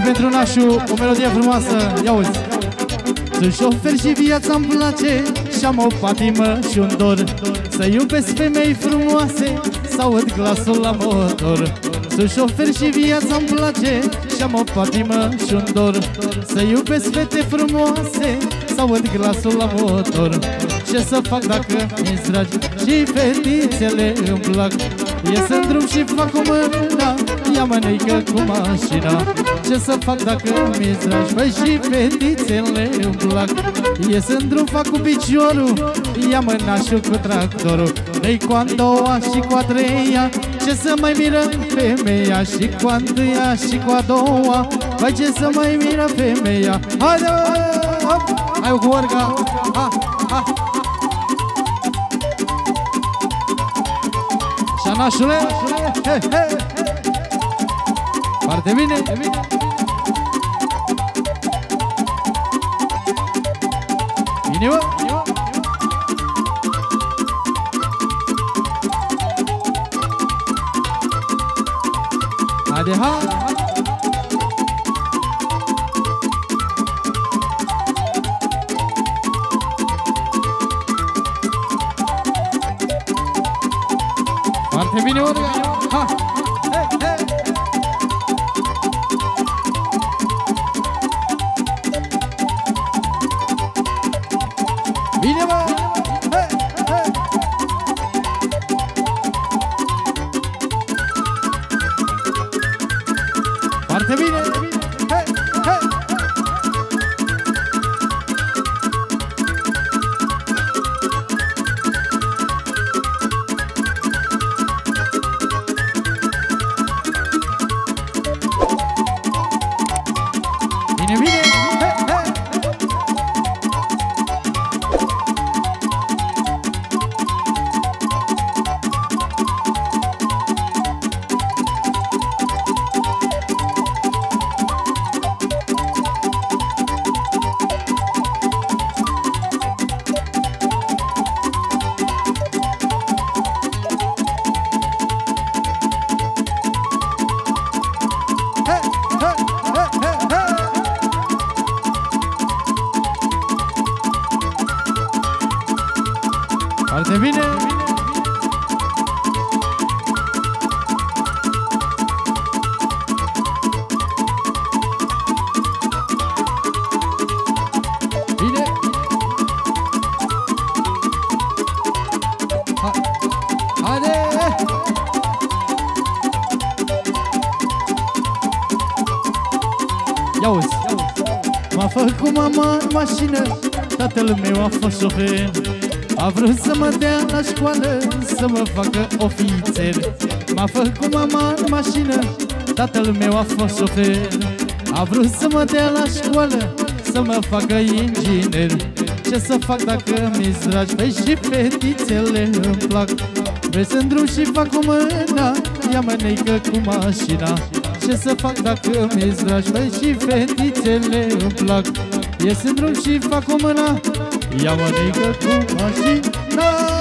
pentru nașul o melodie frumoasă, ia uzi. Sunt șofer și viața-mi place și-am o patimă și un dor să iubesc femei frumoase, să aud glasul la motor. Sunt șofer și viața-mi place și-am o patimă și un dor să iubesc fete frumoase, să aud glasul la motor. Ce să fac dacă mi-s dragi și fetițele îmi plac? Ies în drum și fac o mână, ia măneică cu mașina. Ce să fac dacă mi-s dragi, băi, și fetițele îmi plac? Ies în drum, fac cu piciorul, ia mânașul cu tractorul. Dă-i cu a doua și cu a treia, ce să mai miră femeia? Și cu a întâia și cu a doua, băi, ce să mai miră femeia? Haide, hop, hai cu orga, ha, ha. Șanașule, he, he. Foarte bine, bine, bă. Haide, ha. Foarte bine, orga, ha, he, he. Bine, bă, he, he. Foarte bine, he, he. Bine, bine, he, he. Foarte bine. Bine. Haide. Ia uzi. M-a făcut mama în mașină, tatăl meu a fost șofer. A vrut să mă dea la școală, să mă facă ofițer. M-a făcut mama în mașină, tatăl meu a fost șofer. A vrut să mă dea la școală, să mă facă inginer. Ce să fac dacă mi-s dragi, băi, și fetițele îmi plac? Vezi în drum și fac o mână, ia măneică cu mașina. Ce să fac dacă mi-s dragi, băi, și fetițele îmi plac? Ies în drum și fac o mână, ia măneică cu mașina.